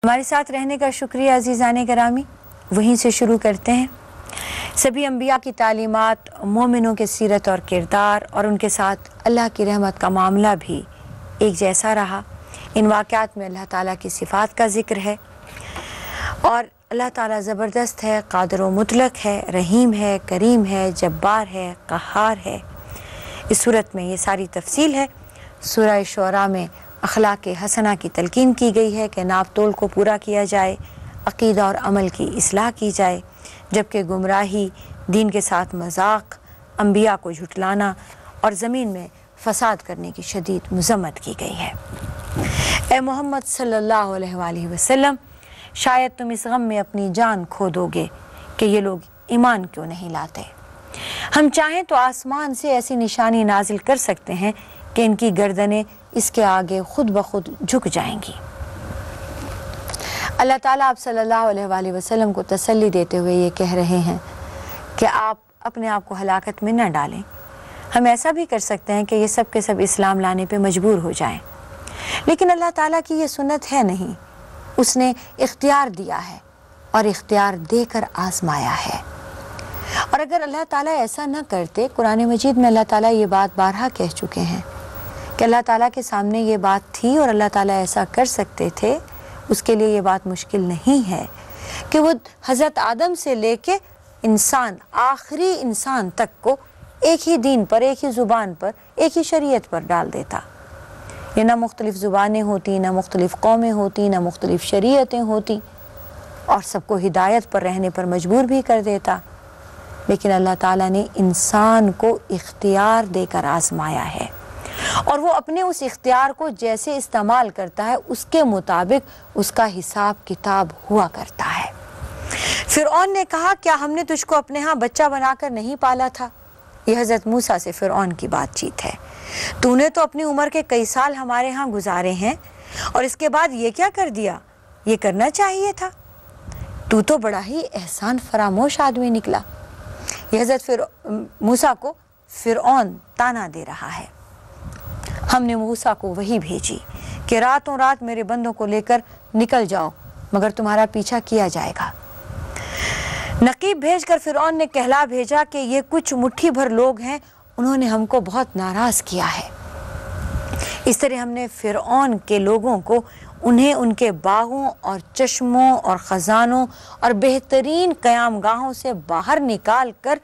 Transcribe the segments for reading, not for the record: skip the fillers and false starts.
ہمارے ساتھ رہنے کا شکریہ عزیزان گرامی. وہیں سے شروع کرتے ہیں. سبھی انبیاء کی تعلیمات، مومنوں کے سیرت اور کردار اور ان کے ساتھ اللہ کی رحمت کا معاملہ بھی ایک جیسا رہا. ان واقعات میں اللہ تعالیٰ کی صفات کا ذکر ہے اور اللہ تعالیٰ زبردست ہے، قادر و مطلق ہے، رحیم ہے، کریم ہے، جبار ہے، قہار ہے. اس صورت میں یہ ساری تفصیل ہے. سورہ شعراء میں اخلاق حسنہ کی تلقین کی گئی ہے کہ ناپ تول کو پورا کیا جائے، عقیدہ اور عمل کی اصلاح کی جائے، جبکہ گمراہی، دین کے ساتھ مذاق، انبیاء کو جھٹلانا اور زمین میں فساد کرنے کی شدید مذمت کی گئی ہے. اے محمد صلی اللہ علیہ وآلہ وسلم، شاید تم اس غم میں اپنی جان کھو دو گے کہ یہ لوگ ایمان کیوں نہیں لاتے. ہم چاہیں تو آسمان سے ایسی نشانی نازل کر سکتے ہیں کہ ان کی گردنیں اس کے آگے خود بخود جھک جائیں گی. اللہ تعالیٰ آپ صلی اللہ علیہ وآلہ وسلم کو تسلی دیتے ہوئے یہ کہہ رہے ہیں کہ آپ اپنے آپ کو ہلاکت میں نہ ڈالیں. ہم ایسا بھی کر سکتے ہیں کہ یہ سب کے سب اسلام لانے پہ مجبور ہو جائیں، لیکن اللہ تعالیٰ کی یہ سنت ہے نہیں. اس نے اختیار دیا ہے اور اختیار دے کر آزمایا ہے. اور اگر اللہ تعالیٰ ایسا نہ کرتے، قرآن مجید میں اللہ تعالیٰ یہ بات بارہا کہہ چکے ہیں کہ اللہ تعالیٰ کے سامنے یہ بات تھی اور اللہ تعالیٰ ایسا کر سکتے تھے. اس کے لیے یہ بات مشکل نہیں ہے کہ وہ حضرت آدم سے لے کے انسان، آخری انسان تک کو ایک ہی دین پر، ایک ہی زبان پر، ایک ہی شریعت پر ڈال دیتا. یہ نہ مختلف زبانیں ہوتی، نہ مختلف قومیں ہوتی، نہ مختلف شریعتیں ہوتی، اور سب کو ہدایت پر رہنے پر مجبور بھی کر دیتا. لیکن اللہ تعالیٰ نے انسان کو اختیار دے کر آزمایا ہے، اور وہ اپنے اس اختیار کو جیسے استعمال کرتا ہے اس کے مطابق اس کا حساب کتاب ہوا کرتا ہے. فرعون نے کہا، کیا ہم نے تجھ کو اپنے ہاں بچہ بنا کر نہیں پالا تھا؟ یہ حضرت موسیٰ سے فرعون کی بات چیت ہے. تو نے تو اپنی عمر کے کئی سال ہمارے ہاں گزارے ہیں اور اس کے بعد یہ کیا کر دیا؟ یہ کرنا چاہیے تھا. تو بڑا ہی احسان فراموش آدمی نکلا. یہ حضرت موسیٰ کو فرعون تانا دے رہا ہے. ہم نے موسیٰ کو وحی بھیجی کہ راتوں رات میرے بندوں کو لے کر نکل جاؤ، مگر تمہارا پیچھا کیا جائے گا. نقیب بھیج کر فرعون نے کہلا بھیجا کہ یہ کچھ مٹھی بھر لوگ ہیں، انہوں نے ہم کو بہت ناراض کیا ہے. اس طرح ہم نے فرعون کے لوگوں کو انہیں ان کے باغوں اور چشموں اور خزانوں اور بہترین قیام گاہوں سے باہر نکال کر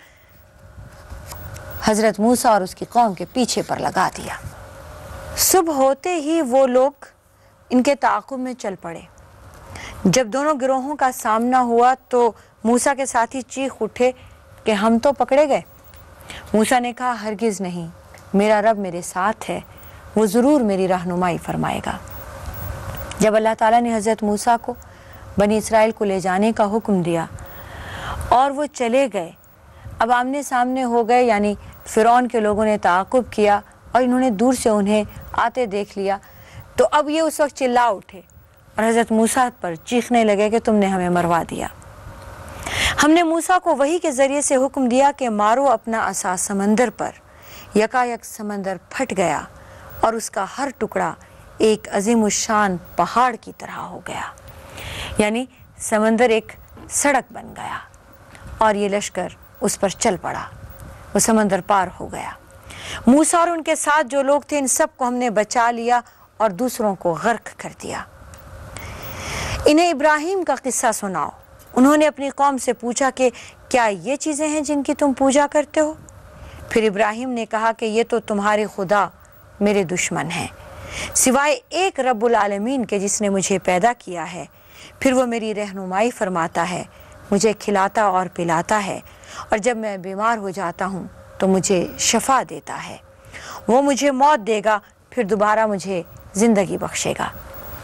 حضرت موسیٰ اور اس کی قوم کے پیچھے پر لگا دیا. صبح ہوتے ہی وہ لوگ ان کے تعاقب میں چل پڑے. جب دونوں گروہوں کا سامنا ہوا تو موسیٰ کے ساتھی چیخ اٹھے کہ ہم تو پکڑے گئے. موسیٰ نے کہا، ہرگز نہیں، میرا رب میرے ساتھ ہے، وہ ضرور میری رہنمائی فرمائے گا. جب اللہ تعالیٰ نے حضرت موسیٰ کو بنی اسرائیل کو لے جانے کا حکم دیا اور وہ چلے گئے، اب آمنے سامنے ہو گئے، یعنی فرعون کے لوگوں نے تعاقب کیا اور انہوں نے دور سے انہیں آتے دیکھ لیا، تو اب یہ اس وقت چلا اٹھے اور حضرت موسیٰ پر چیخنے لگے کہ تم نے ہمیں مروا دیا. ہم نے موسیٰ کو وحی کے ذریعے سے حکم دیا کہ مارو اپنا عصا سمندر پر. یکایک سمندر پھٹ گیا اور اس کا ہر ٹکڑا ایک عظیم الشان پہاڑ کی طرح ہو گیا، یعنی سمندر ایک سڑک بن گیا اور یہ لشکر اس پر چل پڑا. وہ سمندر پار ہو گیا. موسیٰ اور ان کے ساتھ جو لوگ تھے ان سب کو ہم نے بچا لیا اور دوسروں کو غرق کر دیا. انہیں ابراہیم کا قصہ سناؤ. انہوں نے اپنی قوم سے پوچھا کہ کیا یہ چیزیں ہیں جن کی تم پوجا کرتے ہو؟ پھر ابراہیم نے کہا کہ یہ تو تمہارے خدا میرے دشمن ہیں، سوائے ایک رب العالمین کے جس نے مجھے پیدا کیا ہے. پھر وہ میری رہنمائی فرماتا ہے، مجھے کھلاتا اور پلاتا ہے، اور جب میں بیمار ہو جاتا ہوں تو مجھے شفا دیتا ہے. وہ مجھے موت دے گا، پھر دوبارہ مجھے زندگی بخشے گا.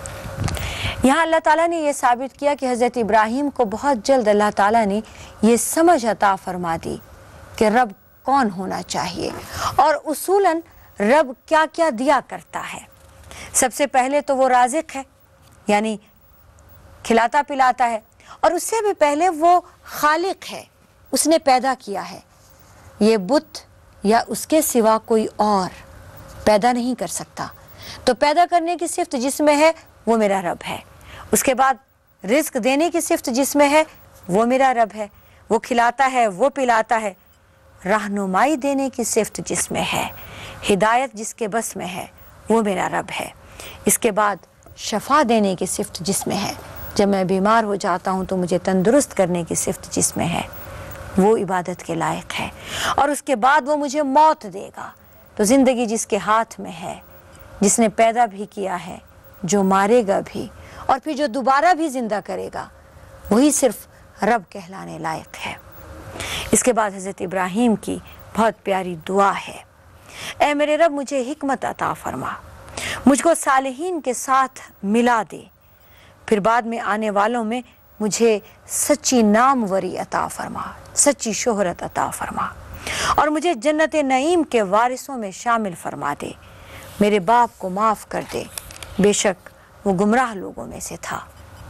یہاں اللہ تعالیٰ نے یہ ثابت کیا کہ حضرت ابراہیم کو بہت جلد اللہ تعالیٰ نے یہ سمجھ عطا فرما دی کہ رب کون ہونا چاہیے اور اصولاً رب کیا کیا دیا کرتا ہے. سب سے پہلے تو وہ رازق ہے، یعنی کھلاتا پلاتا ہے، اور اس سے بھی پہلے وہ خالق ہے، اس نے پیدا کیا ہے. یہ بت یا اس کے سوا کوئی اور پیدا نہیں کر سکتا. تو پیدا کرنے کی صفت جس میں ہے وہ میرا رب ہے، اس کے بعد رزق دینے کی صفت جس میں ہے وہ میرا رب ہے، وہ کھلاتا ہے، وہ پلاتا ہے۔ رہنمائی دینے کی صفت جس میں ہے، ہدایت جس کے بس میں ہے، وہ میرا رب ہے۔ اس کے بعد شفا دینے کی صفت جس میں ہے، جب میں بیمار ہو جاتا ہوں تو مجھے تندرست کرنے کی صفت جس میں ہے، وہ عبادت کے لائق ہے۔ اور اس کے بعد وہ مجھے موت دے گا، تو زندگی جس کے ہاتھ میں ہے، جس نے پیدا بھی کیا ہے، جو مارے گا بھی اور پھر جو دوبارہ بھی زندہ کرے گا، وہی صرف رب کہلانے لائق ہے۔ اس کے بعد حضرت ابراہیم کی بہت پیاری دعا ہے، اے میرے رب مجھے حکمت عطا فرما، مجھ کو صالحین کے ساتھ ملا دے، پھر بعد میں آنے والوں میں مجھے سچی ناموری عطا فرما، سچی شہرت عطا فرما، اور مجھے جنت نعیم کے وارثوں میں شامل فرما دے۔ میرے باپ کو معاف کر دے، بے شک وہ گمراہ لوگوں میں سے تھا۔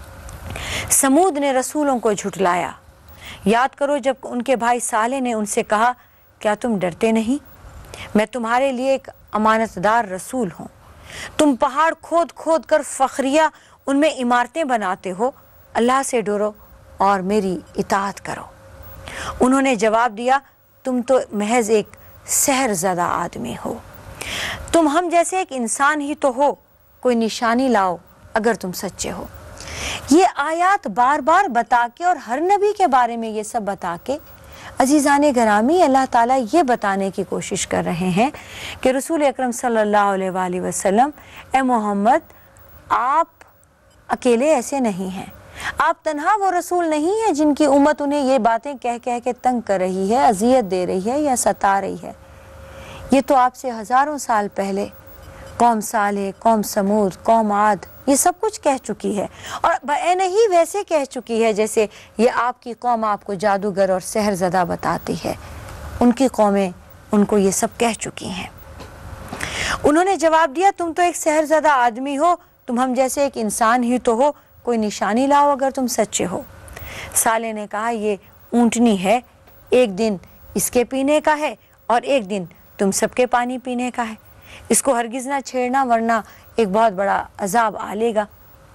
سمود نے رسولوں کو جھٹلایا۔ یاد کرو جب ان کے بھائی صالح نے ان سے کہا، کیا تم ڈرتے نہیں؟ میں تمہارے لیے ایک امانت دار رسول ہوں۔ تم پہاڑ کھود کھود کر فخریہ ان میں عمارتیں بناتے ہو، اللہ سے ڈرو اور میری اطاعت کرو۔ انہوں نے جواب دیا، تم تو محض ایک سحر زدہ آدمی ہو، تم ہم جیسے ایک انسان ہی تو ہو، کوئی نشانی لاؤ اگر تم سچے ہو۔ یہ آیات بار بار بتا کے اور ہر نبی کے بارے میں یہ سب بتا کے عزیزان گرامی اللہ تعالیٰ یہ بتانے کی کوشش کر رہے ہیں کہ رسول اکرم صلی اللہ علیہ وآلہ وسلم، اے محمد آپ اکیلے ایسے نہیں ہیں، آپ تنہا وہ رسول نہیں ہیں جن کی امت انہیں یہ باتیں کہہ کہہ کے تنگ کر رہی ہے، اذیت دے رہی ہے یا ستا رہی ہے۔ یہ تو آپ سے ہزاروں سال پہلے قوم صالح، قوم سمود، قوم عاد یہ سب کچھ کہہ چکی ہے، اور بعین ہی ویسے کہہ چکی ہے جیسے یہ آپ کی قوم آپ کو جادوگر اور سحر زدہ بتاتی ہے۔ ان کی قومیں ان کو یہ سب کہہ چکی ہیں۔ انہوں نے جواب دیا، تم تو ایک سحر زدہ آدمی ہو، تم ہم جیسے ایک انسان ہی تو ہو، کوئی نشانی لاؤ اگر تم سچے ہو۔ صالح نے کہا، یہ اونٹنی ہے، ایک دن اس کے پینے کا ہے اور ایک دن تم سب کے پانی پینے کا ہے، اس کو ہرگز نہ چھیڑنا ورنہ ایک بہت بڑا عذاب آ لے گا۔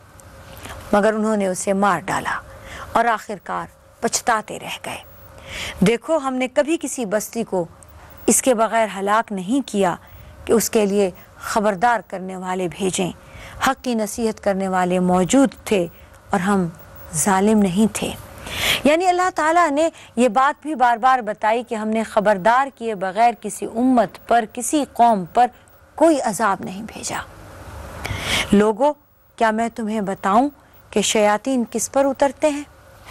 مگر انہوں نے اسے مار ڈالا اور آخرکار پچھتاتے رہ گئے۔ دیکھو ہم نے کبھی کسی بستی کو اس کے بغیر ہلاک نہیں کیا کہ اس کے لیے خبردار کرنے والے بھیجیں، حق کی نصیحت کرنے والے موجود تھے اور ہم ظالم نہیں تھے۔ یعنی اللہ تعالیٰ نے یہ بات بھی بار بار بتائی کہ ہم نے خبردار کیے بغیر کسی امت پر، کسی قوم پر کوئی عذاب نہیں بھیجا۔ لوگو کیا میں تمہیں بتاؤں کہ شیاطین کس پر اترتے ہیں؟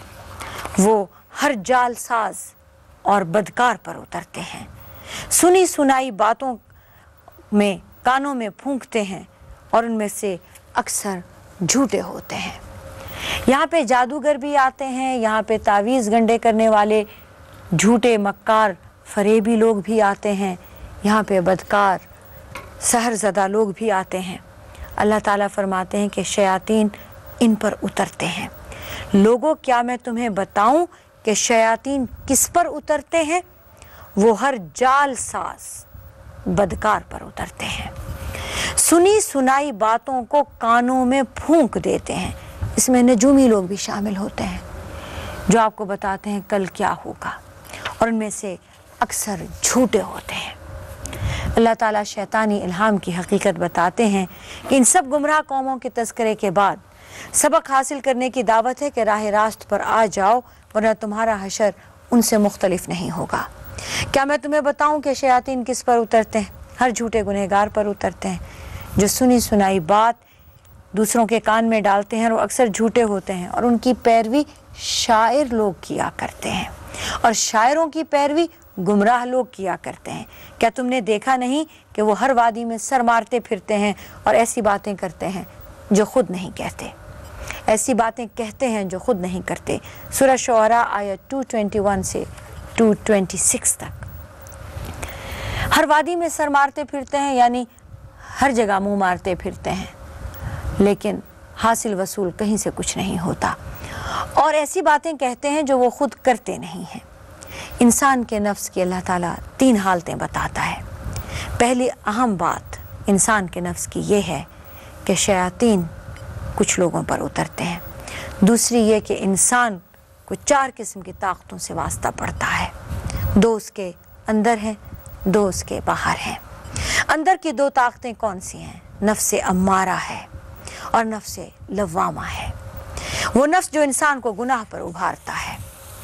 وہ ہر جال ساز اور بدکار پر اترتے ہیں، سنی سنائی باتوں میں کانوں میں پھونکتے ہیں اور ان میں سے اکثر جھوٹے ہوتے ہیں۔ یہاں پہ جادوگر بھی آتے ہیں، یہاں پہ تعویذ گنڈے کرنے والے جھوٹے مکار فریبی لوگ بھی آتے ہیں، یہاں پہ بدکار سحر زدہ لوگ بھی آتے ہیں۔ اللہ تعالیٰ فرماتے ہیں کہ شیاطین ان پر اترتے ہیں۔ لوگوں کیا میں تمہیں بتاؤں کہ شیاطین کس پر اترتے ہیں؟ وہ ہر جال ساز بدکار پر اترتے ہیں، سنی سنائی باتوں کو کانوں میں پھونک دیتے ہیں۔ اس میں نجومی لوگ بھی شامل ہوتے ہیں جو آپ کو بتاتے ہیں کل کیا ہوگا، اور ان میں سے اکثر جھوٹے ہوتے ہیں۔ اللہ تعالیٰ شیطانی الہام کی حقیقت بتاتے ہیں کہ ان سب گمراہ قوموں کے تذکرے کے بعد سبق حاصل کرنے کی دعوت ہے کہ راہ راست پر آ جاؤ ورنہ تمہارا حشر ان سے مختلف نہیں ہوگا۔ کیا میں تمہیں بتاؤں کہ شیاطین کس پر اترتے ہیں؟ ہر جھوٹے گنہگار پر اترتے ہیں جو سنی سنائی بات دوسروں کے کان میں ڈالتے ہیں، اور وہ اکثر جھوٹے ہوتے ہیں، اور ان کی پیروی شاعر لوگ کیا کرتے ہیں، اور شاعروں کی پیروی گمراہ لوگ کیا کرتے ہیں۔ کیا تم نے دیکھا نہیں کہ وہ ہر وادی میں سر مارتے پھرتے ہیں اور ایسی باتیں کرتے ہیں جو خود نہیں کہتے، ایسی باتیں کہتے ہیں جو خود نہیں کرتے۔ سورہ شعراء آیت 221 سے 226 تک۔ ہر وادی میں سر مارتے پھرتے ہیں یعنی ہر جگہ منہ مارتے پھرتے ہیں، لیکن حاصل وصول کہیں سے کچھ نہیں ہوتا، اور ایسی باتیں کہتے ہیں جو وہ خود کرتے نہیں ہیں۔ انسان کے نفس کی اللہ تعالیٰ 3 حالتیں بتاتا ہے۔ پہلی اہم بات انسان کے نفس کی یہ ہے کہ شیاطین कुछ लोगों पर उतरते हैं। दूसरी ये कि इंसान को 4 किस्म की ताकतों से वास्ता पड़ता है। 2 उसके अंदर हैं, 2 उसके बाहर हैं। अंदर की 2 ताकतें कौन सी हैं? नफ्स अम्मारा है और नफ्स लव्वामा है। वो नफ्स जो इंसान को गुनाह पर उभारता है,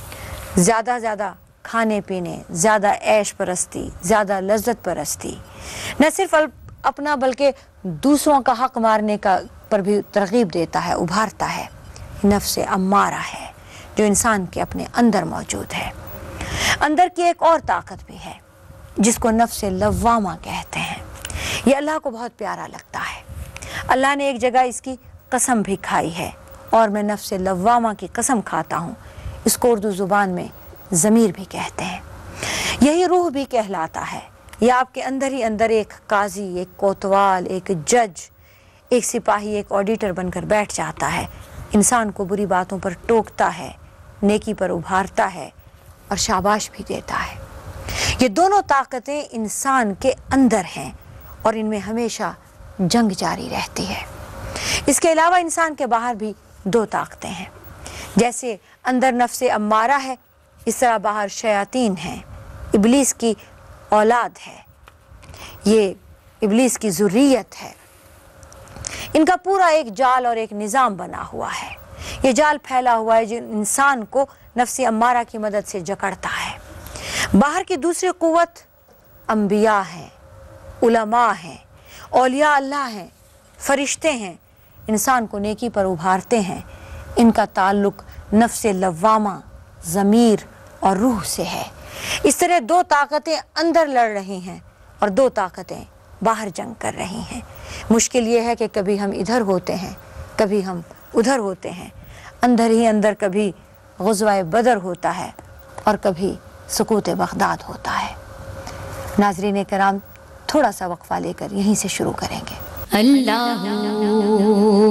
ज़्यादा खाने पीने, ज़्यादा ऐश परस्ती, ज़्यादा लज्जत परस्ती, न सिर्फ अपना बल्कि दूसरों का हक मारने का पर भी तरगीब देता है, उभारता है। नफ्स अम्मारा है जो इंसान के अपने अंदर मौजूद है। अंदर की एक और ताकत भी है जिसको नफ्स लव्वामा कहते हैं। ये अल्लाह को बहुत प्यारा लगता है। अल्लाह ने एक जगह इसकी कसम भी खाई है, और मैं नफ्स लव्वामा की कसम खाता हूँ। इसको उर्दू ज़ुबान में ज़मीर भी कहते हैं। यही रूह भी कहलाता है। यह आपके अंदर ही अंदर एक काजी, एक कोतवाल, एक जज, एक सिपाही, एक ऑडिटर बनकर बैठ जाता है। इंसान को बुरी बातों पर टोकता है, नेकी पर उभारता है और शाबाश भी देता है। ये दोनों ताकतें इंसान के अंदर हैं और इनमें हमेशा जंग जारी रहती है। इसके अलावा इंसान के बाहर भी 2 ताकतें हैं। जैसे अंदर नफ्स अम्मारा है, इस तरह बाहर शयातीन हैं, इब्लीस की औलाद है, ये इब्लीस की ज़ुर्रियत है। इनका पूरा एक जाल और एक निज़ाम बना हुआ है। ये जाल फैला हुआ है जो इंसान को नफ्स अम्मारा की मदद से जकड़ता है। बाहर की दूसरी क़ुव्वत अंबिया हैं, उलमा हैं, औलिया अल्लाह हैं, फरिश्ते हैं, इंसान को नेकी पर उभारते हैं। इनका ताल्लुक नफ्स लव्वामा, ज़मीर और रूह से है। इस तरह 2 ताकतें अंदर लड़ रही हैं और 2 ताकतें बाहर जंग कर रही हैं। मुश्किल ये है कि कभी हम इधर होते हैं, कभी हम उधर होते हैं। अंदर ही अंदर कभी ग़ज़वा बदर होता है और कभी सुकूत बगदाद होता है। नाज़रीन कराम, थोड़ा सा वक्फा लेकर यहीं से शुरू करेंगे। अल्लाह